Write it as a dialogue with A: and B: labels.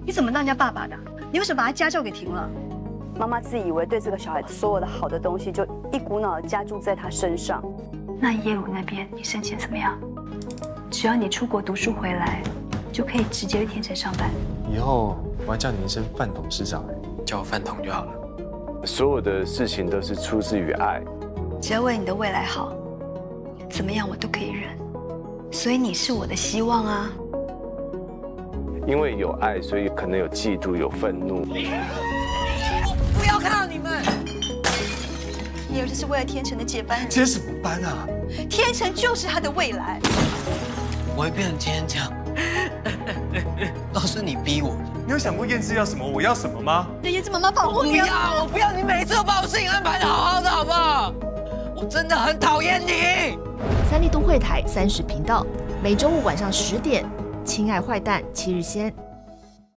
A: 你怎么当人家爸爸的？你为什么把他家教给停了？
B: 妈妈自以为对这个小孩所有的好的东西，就一股脑的加注在他身上。
C: 那耶鲁那边你申请怎么样？只要你出国读书回来，就可以直接去天成上班。
D: 以后我要叫你一声范董事长，
E: 叫我范董就好了。
F: 所有的事情都是出自于爱，
C: 只要为你的未来好，怎么样我都可以忍。所以你是我的希望啊。
F: 因为有爱，所以可能有嫉妒，有愤怒。
G: 不要看到你们！
C: 你儿子是为了天成的接班人，
D: 接什么班啊？
C: 天成就是他的未来。
E: 我会变成今天这样，都是你逼我的。
D: 你有想过燕之要什么，我要什么吗？
C: 让燕之妈妈保护你啊！
E: 我不要你每次都把我事情安排的好好的，好不好？我真的很讨厌你。
H: 三立都会台30频道，每周五晚上10点，《亲爱坏蛋》7日先。